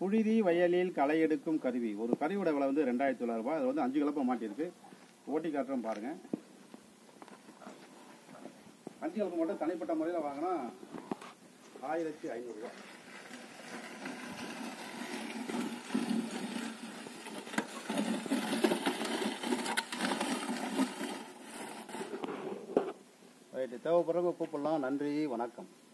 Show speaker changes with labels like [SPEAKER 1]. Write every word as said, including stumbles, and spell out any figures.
[SPEAKER 1] புழுதி வயலில் களை எடுக்கும் கருவி. ஒரு கருவியோட விலை வந்து ரெண்டாயிரத்தி தொள்ளாயிரம் ரூபாய். அது வந்து அஞ்சு கலப்பை மாட்டியிருக்கு. ஓட்டி காட்டுறோம் பாருங்க. அஞ்சு கலப்பை மட்டும் தனிப்பட்ட முறையில் வாங்கினா ஆயிரத்தி ஐநூறு ரூபாய். ரைட்டு, தேவைப்படுறவங்க கூப்பிடலாம். நன்றி, வணக்கம்.